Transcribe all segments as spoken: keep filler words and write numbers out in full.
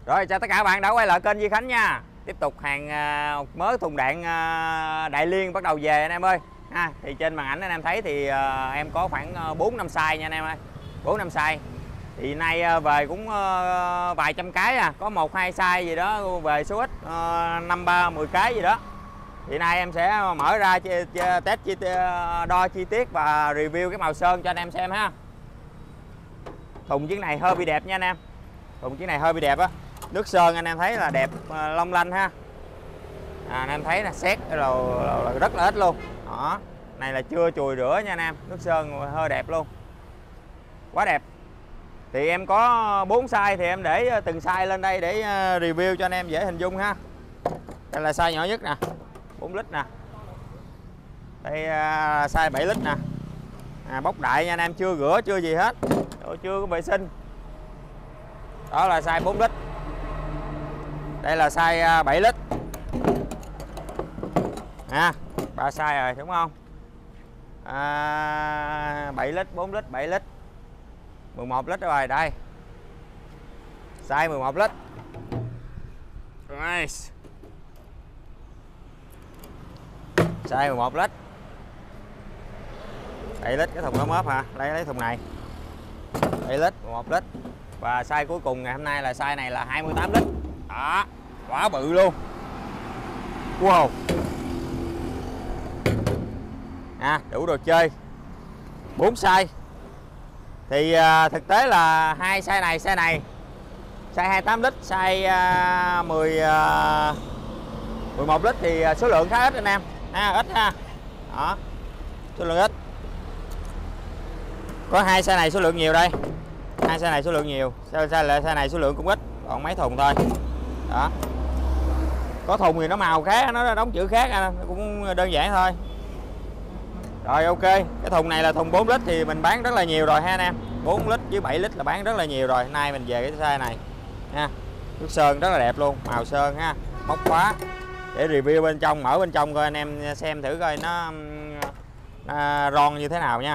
Rồi chào tất cả các bạn đã quay lại kênh Duy Khánh nha. Tiếp tục hàng uh, mớ thùng đạn uh, Đại Liên bắt đầu về anh em ơi. Ha, thì trên màn ảnh anh em thấy thì uh, em có khoảng bốn năm size nha anh em ơi. bốn năm size. Thì nay uh, về cũng uh, vài trăm cái à, có một hai size gì đó về số ít uh, năm ba mười cái gì đó. Thì nay em sẽ mở ra chi, chi, test chi, đo chi tiết và review cái màu sơn cho anh em xem ha. Thùng chiếc này hơi bị đẹp nha anh em. Thùng chiếc này hơi bị đẹp á. Nước sơn anh em thấy là đẹp, long lanh ha. À, anh em thấy là xét rồi rất là ít luôn. Đó, này là chưa chùi rửa nha anh em. Nước sơn hơi đẹp luôn. Quá đẹp. Thì em có bốn size thì em để từng size lên đây để review cho anh em dễ hình dung ha. Đây là size nhỏ nhất nè, bốn lít nè. Đây uh, size bảy lít nè. À, bóc đại nha anh em, chưa rửa chưa gì hết. Đồ chưa có vệ sinh. Đó là size bốn lít. Đây là size bảy lít. À, ba size rồi đúng không? À, bảy lít, bốn lít, bảy lít. mười một lít rồi đây. Size mười một lít. Nice. Size mười một lít. bảy lít, cái thùng nó mớp hả? Lấy lấy thùng này. bảy lít, mười một lít. Và size cuối cùng ngày hôm nay là size này là hai mươi tám lít. Đó, quá bự luôn. Wow. À, đủ đồ chơi. bốn size. Thì à, thực tế là hai size này, size này. Size hai mươi tám lít, size à, mười à, mười một lít thì số lượng khá ít anh em. À, ít ha. Đó. Số lượng ít. Có hai size này số lượng nhiều đây. Hai size này số lượng nhiều, size size này số lượng cũng ít, còn mấy thùng thôi. Đó. Có thùng thì nó màu khác, nó đóng chữ khác, nó cũng đơn giản thôi. Rồi ok, cái thùng này là thùng bốn lít thì mình bán rất là nhiều rồi ha anh em. bốn lít với bảy lít là bán rất là nhiều rồi. Nay mình về cái size này nha. Nước sơn rất là đẹp luôn, màu sơn ha, móc khóa. Để review bên trong, mở bên trong coi anh em xem thử coi nó à, ron như thế nào nha.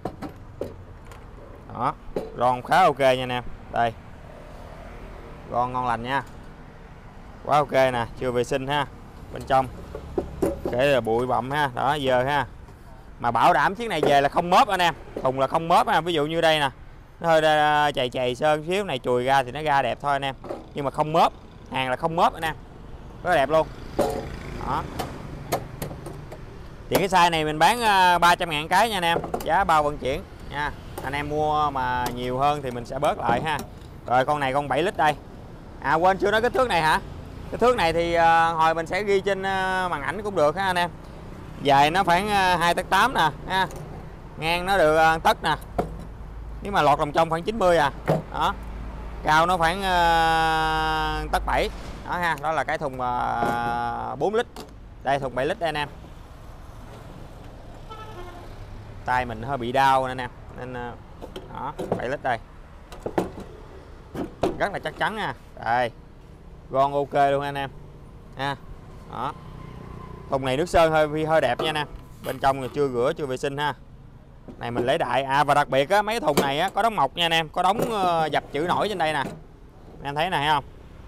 Đó, ron khá ok nha anh em. Đây. Ron ngon lành nha. Quá ok nè, chưa vệ sinh ha. Bên trong kể là bụi bặm ha, đó giờ ha. Mà bảo đảm chiếc này về là không mớp anh em. Thùng là không mớp ha, ví dụ như đây nè. Nó hơi chày chày sơn xíu này, chùi ra thì nó ra đẹp thôi anh em. Nhưng mà không mớp, hàng là không mớp anh em. Rất đẹp luôn. Đó. Thì cái size này mình bán ba trăm ngàn cái nha anh em, giá bao vận chuyển nha. Anh em mua mà nhiều hơn thì mình sẽ bớt lại ha. Rồi con này con bảy lít đây. À quên chưa nói kích thước này hả? Kích thước này thì uh, hồi mình sẽ ghi trên uh, màn ảnh cũng được ha anh em. Dài nó khoảng uh, hai tấc tám nè ha. Ngang nó được uh, tấc nè. Nếu mà lọt lòng trong khoảng chín mươi à. Đó. Cao nó khoảng uh, tấc bảy. Đó ha, đó là cái thùng uh, bốn lít. Đây thùng bảy lít đây anh em. Tay mình hơi bị đau nè anh em. Nên đó, bảy lít đây. Rất là chắc chắn nha. Đây. Ron ok luôn anh em. Ha. Đó. Thùng này nước sơn hơi hơi đẹp nha anh em. Bên trong là chưa rửa chưa vệ sinh ha. Này mình lấy đại. À và đặc biệt á, mấy thùng này á có đóng mộc nha anh em, có đóng uh, dập chữ nổi trên đây nè. Anh em thấy này không?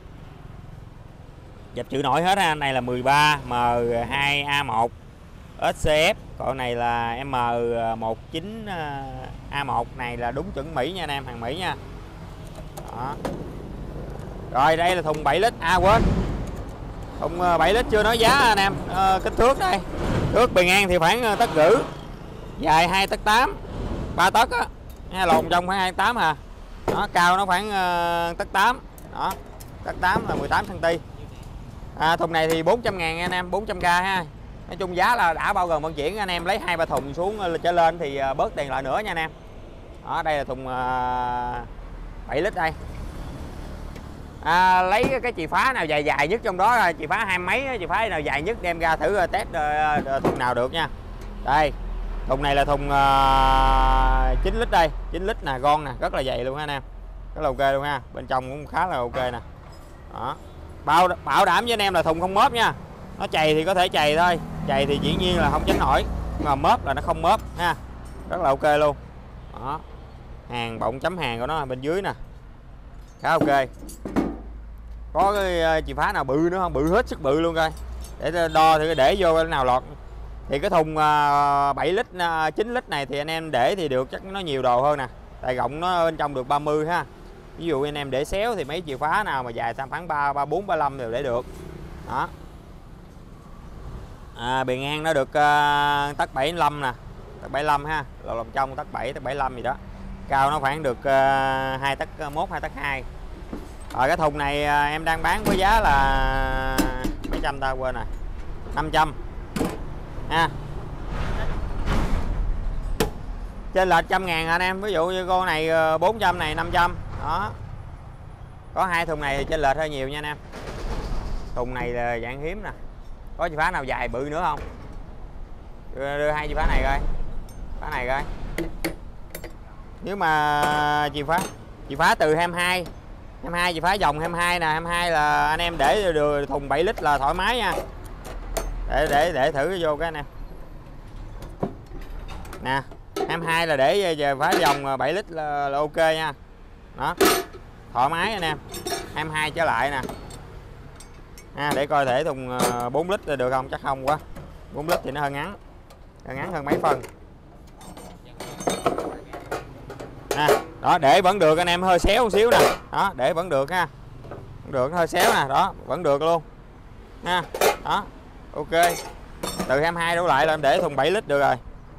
Dập chữ nổi hết ha. Này là mười ba M hai A một ét xê ép, còn này là M một chín A một, này là đúng chuẩn Mỹ nha anh em, hàng Mỹ nha. Đó. Rồi đây là thùng bảy lít. À quên, thùng bảy lít chưa nói giá anh em. À, kích thước đây, thước bề ngang thì khoảng tấc rưỡi, dài hai tấc tám, ba tấc á, nghe lồn trong khoảng hai tấc tám à. Đó, cao nó khoảng uh, tấc tám. Đó, tấc tám là mười tám xăng ti mét. À, thùng này thì bốn trăm ngàn anh em, bốn trăm k ha. Nói chung giá là đã bao gồm vận chuyển, anh em lấy hai ba thùng xuống trở lên thì bớt tiền lại nữa nha anh em. Đó, đây là thùng bảy lít đây. À, lấy cái chìa phá nào dài dài nhất trong đó, chìa phá hai mấy, chìa phá nào dài nhất đem ra thử test thùng nào được nha. Đây, thùng này là thùng chín lít đây, chín lít nè, gon nè, rất là dày luôn ha anh em. Rất là ok luôn ha, bên trong cũng khá là ok nè. Đó. Bảo, bảo đảm với anh em là thùng không mớp nha. Nó chày thì có thể chày thôi, chày thì dĩ nhiên là không tránh nổi, nhưng mà mớp là nó không mớp ha. Rất là ok luôn. Đó. Hàng bọng chấm hàng của nó bên dưới nè, khá ok. có cái chìa phá nào bự nữa không, bự hết sức bự luôn coi, để đo thì để vô cái nào lọt. Thì cái thùng bảy lít chín lít này thì anh em để thì được chắc nó nhiều đồ hơn nè, tại rộng nó bên trong được ba mươi ha. Ví dụ anh em để xéo thì mấy chìa phá nào mà dài tầm khoảng ba ba bốn ba lăm đều để được đó. À, bề ngang nó được uh, tấc bảy mươi lăm nè, tấc bảy mươi lăm ha, lỗ lòng trong tấc bảy tấc bảy mươi lăm gì đó. Cao nó khoảng được uh, hai tấc một hai tấc hai. Rồi cái thùng này uh, em đang bán với giá là mấy trăm ta quên rồi, năm trăm ha, trên lệch trăm ngàn anh em. Ví dụ như con này bốn trăm này năm trăm đó, có hai thùng này trên lệch hơi nhiều nha anh em. Thùng này là dạng hiếm nè, có chìa phá nào dài bự nữa không? Đưa, đưa hai chìa phá này coi, phá này coi. Nếu mà chìa phá chìa phá từ hai mươi hai hai mươi hai chìa phá dòng hai mươi hai nè, hai mươi hai là anh em để được thùng bảy lít là thoải mái nha. Để để để thử vô cái anh em nè, hai mươi hai là để giờ phá dòng bảy lít là, là ok nha. Đó, thoải mái anh em. hai mươi hai trở lại nè. À, để coi thể thùng bốn lít được không, chắc không quá. bốn lít thì nó hơi ngắn, hơi ngắn hơn mấy phân. À, đó, để vẫn được anh em, hơi xéo một xíu nè. Đó, để vẫn được ha. Vẫn được, hơi xéo nè, đó, vẫn được luôn. Ha. Đó. Ok. Từ hai mươi hai đổ lại là em để thùng bảy lít được rồi.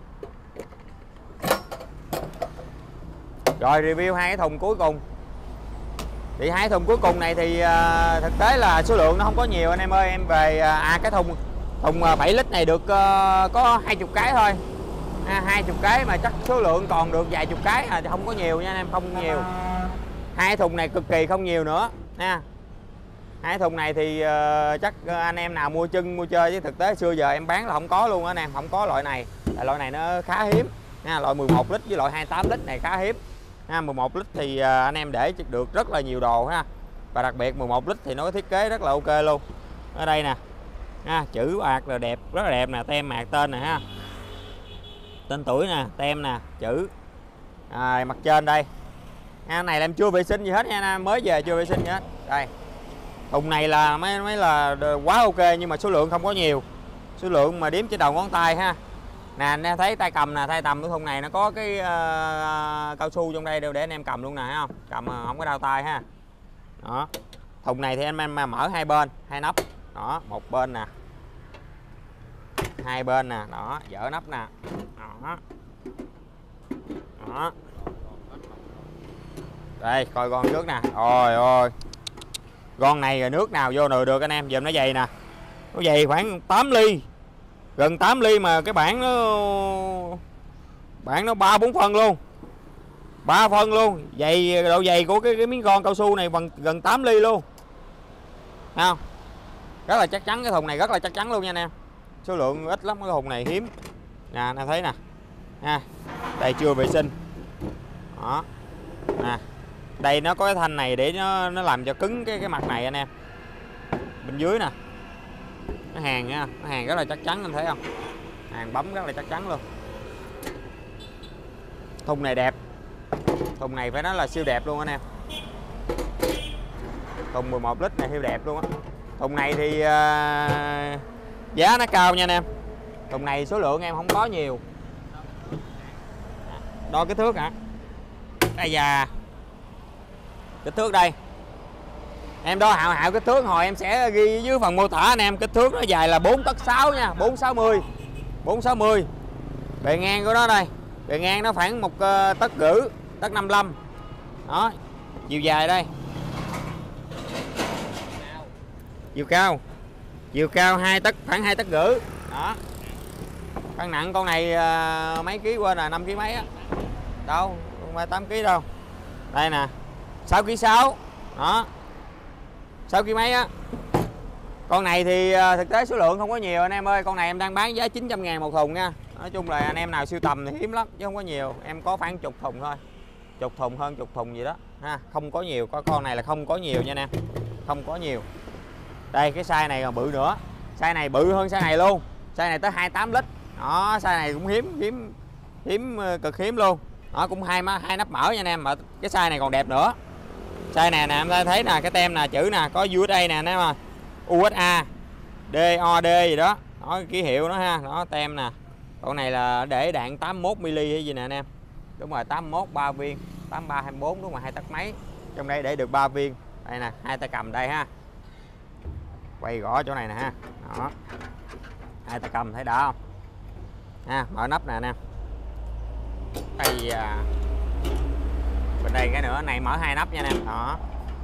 Rồi review hai cái thùng cuối cùng. Thì hai thùng cuối cùng này thì uh, thực tế là số lượng nó không có nhiều anh em ơi. Em về uh, à cái thùng thùng bảy lít này được uh, có hai mươi cái thôi. À, hai mươi cái mà chắc số lượng còn được vài chục cái à, không có nhiều nha anh em, không nhiều. Hai thùng này cực kỳ không nhiều nữa nha. Hai thùng này thì uh, chắc anh em nào mua chân mua chơi, chứ thực tế xưa giờ em bán là không có luôn anh em, không có loại này. Tại loại này nó khá hiếm nha, loại mười một lít với loại hai mươi tám lít này khá hiếm. Ha, mười một lít thì uh, anh em để được rất là nhiều đồ ha. Và đặc biệt mười một lít thì nó có thiết kế rất là ok luôn. Ở đây nè. Ha, chữ ạc là đẹp, rất là đẹp nè, tem mạc tên nè ha. Tên tuổi nè, tem nè, chữ. À, mặt trên đây. Ha, này là em chưa vệ sinh gì hết nha, mới về chưa vệ sinh gì hết. Đây. Thùng này là mấy mấy là quá ok, nhưng mà số lượng không có nhiều. Số lượng mà đếm trên đầu ngón tay ha. Nè anh em thấy tay cầm nè, tay cầm của thùng này nó có cái uh, cao su trong đây đều để anh em cầm luôn nè, thấy không? Cầm không có đau tay ha. Đó. Thùng này thì anh em mở hai bên, hai nắp. Đó, một bên nè. Hai bên nè, đó, dỡ nắp nè. Đó. Đó. Đây, coi con trước nè. Ôi ôi. Con này rồi nước nào vô nồi được anh em, dùm nó dày nè. Nó dày khoảng tám ly. Gần tám ly mà cái bảng nó bảng nó ba bốn phân luôn. ba phân luôn. Dày, độ dày của cái, cái miếng con cao su này bằng gần tám ly luôn. Thấy không? Rất là chắc chắn, cái thùng này rất là chắc chắn luôn nha anh em. Số lượng ít lắm, cái thùng này hiếm. Nè anh em thấy nè. Ha. Đây chưa vệ sinh. Đó. Nè. Đây nó có cái thanh này để nó nó làm cho cứng cái cái mặt này anh em. Bên dưới nè. Nó hàng nha, nó hàng rất là chắc chắn anh thấy không? Hàng bấm rất là chắc chắn luôn. Thùng này đẹp. Thùng này phải nói là siêu đẹp luôn anh em. Thùng mười một lít này siêu đẹp luôn á. Thùng này thì uh, giá nó cao nha anh em. Thùng này số lượng em không có nhiều. Đo cái thước hả? Đây da. Kích thước đây. Em đo hạo hạo kích thước hồi em sẽ ghi dưới phần mô tả anh em. Kích thước nó dài là bốn tấc sáu nha, bốn sáu mươi. bốn sáu mươi. Bề ngang của nó đây. Bề ngang nó khoảng một uh, tấc rưỡi, tấc năm mươi lăm. Đó, chiều dài đây. Chiều cao. Chiều cao hai tấc, khoảng hai tấc rưỡi. Đó. Cân nặng con này uh, mấy ký quên là năm ký mấy á. Đâu, không phải tám ký đâu. Đây nè. sáu ký sáu. Đó. sáu ký mấy á. Con này thì thực tế số lượng không có nhiều anh em ơi. Con này em đang bán giá chín trăm ngàn một thùng nha. Nói chung là anh em nào sưu tầm thì hiếm lắm chứ không có nhiều. Em có khoảng chục thùng thôi. Chục thùng hơn chục thùng gì đó ha. Không có nhiều. Con này là không có nhiều nha anh em. Không có nhiều. Đây cái size này còn bự nữa. Size này bự hơn size này luôn. Size này tới hai mươi tám lít. Đó, size này cũng hiếm hiếm hiếm cực hiếm luôn. Đó cũng hai hai nắp mở nha anh em, mà cái size này còn đẹp nữa. Size này nè em thấy nè, cái tem nè, chữ nè, có u ét a nè nè mà u ét a, đê o đê gì đó, đó ký hiệu nó ha, đó tem nè. Con này là để đạn tám mươi mốt mi-li hay gì nè anh em. Đúng rồi, tám mươi mốt ba viên, tám mươi ba hai mươi bốn đúng rồi, hai tấc mấy. Trong đây để được ba viên. Đây nè, hai tay cầm đây ha. Quay gõ chỗ này nè ha. Đó. Hai tay cầm thấy đỡ không? Ha, mở nắp nè anh em. Đây à. Bên đây cái nữa, này mở hai nắp nha anh em. Đó.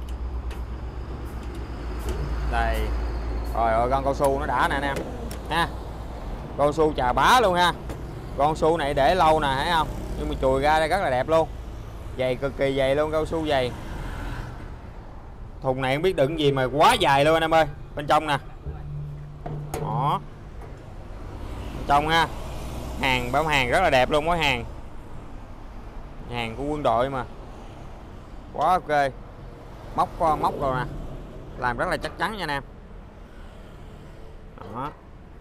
Đây. Rồi ơi, con cao su nó đã nè anh em. Ha. Con su chà bá luôn ha. Con su này để lâu nè, thấy không? Nhưng mà chùi ra đây rất là đẹp luôn. Dày cực kỳ dày luôn, cao su dày. Thùng này không biết đựng gì mà quá dài luôn anh em ơi. Bên trong nè. Đó. Bên trong ha. Hàng bám hàng rất là đẹp luôn, mỗi hàng. Hàng của quân đội mà. Quá ok. Móc móc rồi nè. Làm rất là chắc chắn nha anh em. Đó.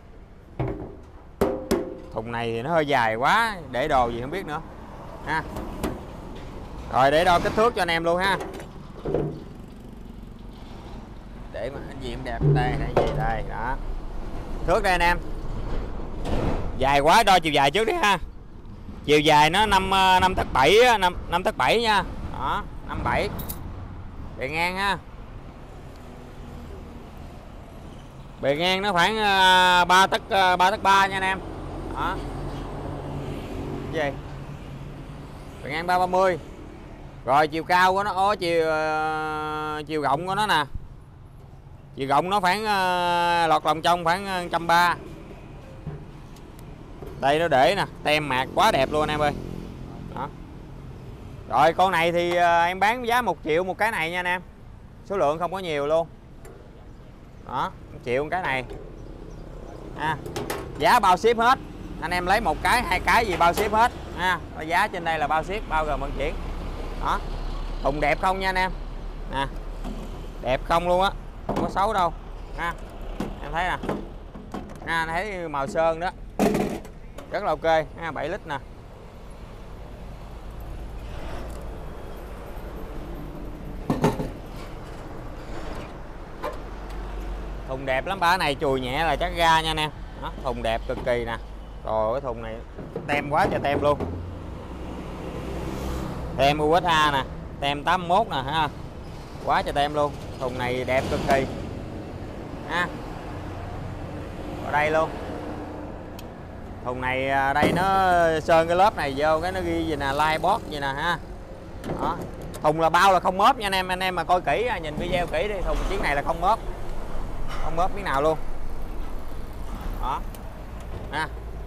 Thùng này thì nó hơi dài quá, để đồ gì không biết nữa ha. Rồi để đo kích thước cho anh em luôn ha. Để mà cái gì cũng đẹp. Đây, đây gì đây, đó. Thước đây anh em. Dài quá đo chiều dài trước đi ha. Chiều dài nó năm năm tấc bảy, năm năm tấc bảy nha. Đó, năm bảy. Bề ngang ha. Bề ngang nó khoảng ba tấc ba tấc ba nha anh em. Đó. Cái gì? Bề ngang ba ba mươi. Rồi chiều cao của nó, ó chiều uh, chiều rộng của nó nè. Chiều rộng nó khoảng uh, lọt lòng trong khoảng một trăm ba mươi. Đây nó để nè, tem mạc quá đẹp luôn anh em ơi. Đó. Rồi con này thì uh, em bán giá một triệu một cái này nha anh em. Số lượng không có nhiều luôn. Đó, một triệu một cái này. Ha. Giá bao ship hết. Anh em lấy một cái, hai cái gì bao ship hết ha. Giá trên đây là bao ship, bao gồm vận chuyển. Đó. Thùng đẹp không nha anh em. Nè. Đẹp không luôn á. Không có xấu đâu. Ha. Em thấy nè. Ha, thấy màu sơn đó. Rất là ok ha, bảy lít nè. Thùng đẹp lắm, bả này chùi nhẹ là chắc ra nha anh em. Đó, thùng đẹp cực kỳ nè. Rồi cái thùng này tem quá trời tem luôn. Tem u ét a nè, tem tám mươi mốt nè ha. Quá trời tem luôn. Thùng này đẹp cực kỳ. Ha. Ở đây luôn. Thùng này đây nó sơn cái lớp này vô cái nó ghi gì nè, live box gì nè ha. Đó. Thùng là bao là không mớp nha anh em, anh em mà coi kỹ nhìn video kỹ đi, thùng chiếc này là không mớp. Không mớp miếng nào luôn. Đó. Ha.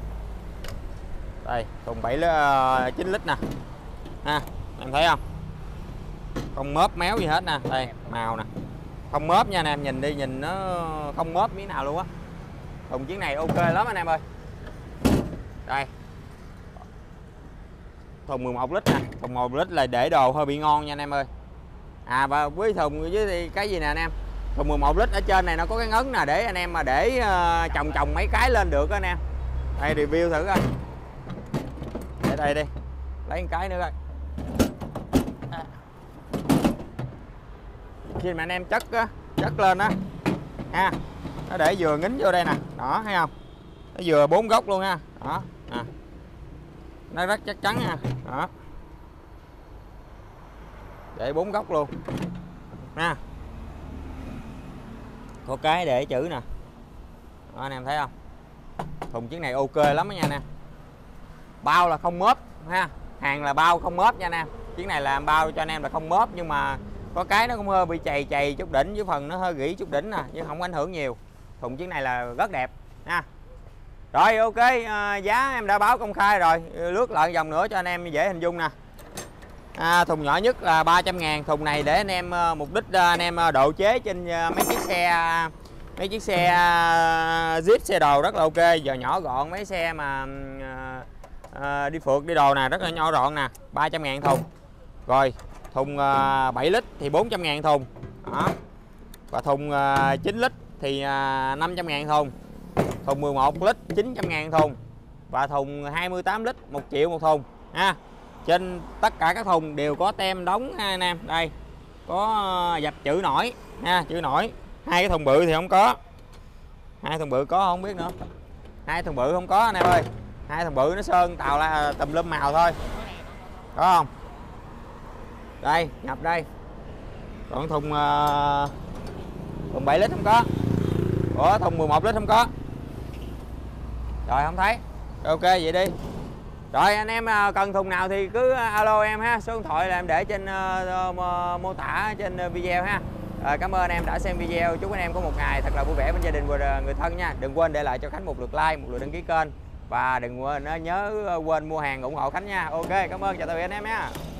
Đây, thùng bảy chín lít nè. Ha, em thấy không? Không mớp méo gì hết nè, đây, màu nè. Không mớp nha anh em, nhìn đi nhìn nó không mớp miếng nào luôn á. Thùng chiếc này ok lắm anh em ơi. Đây. Thùng mười một lít nè, thùng một lít là để đồ hơi bị ngon nha anh em ơi. À và với thùng với cái gì nè anh em. Thùng mười một lít ở trên này nó có cái ngấn nè để anh em mà để uh, chồng chồng mấy cái lên được đó anh em. Đây review thử coi. Để đây đi. Lấy một cái nữa coi. À. Khi mà anh em chất á, chất lên á. Ha. Nó để vừa ngính vô đây nè, đó thấy không? Nó vừa bốn góc luôn ha. Đó. À. Nó rất chắc chắn nha. Đó. Để bốn góc luôn. Ha. Có cái để chữ nè. Đó, anh em thấy không? Thùng chiếc này ok lắm đó nha anh em. Bao là không mớp ha. Hàng là bao không mớp nha anh em. Chiếc này là bao cho anh em là không mớp, nhưng mà có cái nó cũng hơi bị chày chày chút đỉnh, với phần nó hơi gỉ chút đỉnh nè, nhưng không ảnh hưởng nhiều. Thùng chiếc này là rất đẹp ha. Rồi ok, à, giá em đã báo công khai rồi. Lướt lại vòng nữa cho anh em dễ hình dung nè. À, thùng nhỏ nhất là ba trăm ngàn. Thùng này để anh em mục đích anh em độ chế trên mấy chiếc xe mấy chiếc xe Jeep, xe đồ rất là ok. Giờ nhỏ gọn, mấy xe mà à, đi phượt đi đồ nè rất là nhỏ gọn nè. Ba trăm ngàn thùng. Rồi thùng à, bảy lít thì bốn trăm ngàn thùng. Đó. Và thùng à, chín lít thì à, năm trăm ngàn thùng. Thùng mười một lít chín trăm ngàn thùng. Và thùng hai mươi tám lít một triệu một thùng ha. Trên tất cả các thùng đều có tem đóng ha anh em. Đây. có dập chữ nổi ha, chữ nổi. Hai cái thùng bự thì không có, hai thùng bự có không biết nữa, hai thùng bự không có anh em ơi. Hai thùng bự nó sơn tàu là tùm lum màu thôi, có không? Đây nhập đây, còn thùng uh, thùng bảy lít không có. Ủa thùng mười một lít không có. Rồi không thấy. Ok vậy đi. Rồi anh em cần thùng nào thì cứ alo em ha, số điện thoại là em để trên uh, mô tả trên video ha. Rồi, cảm ơn anh em đã xem video, chúc anh em có một ngày thật là vui vẻ bên gia đình và người thân nha. Đừng quên để lại cho Khánh một lượt like, một lượt đăng ký kênh và đừng quên nhớ quên mua hàng ủng hộ Khánh nha. Ok, cảm ơn, chào tạm biệt anh em nha.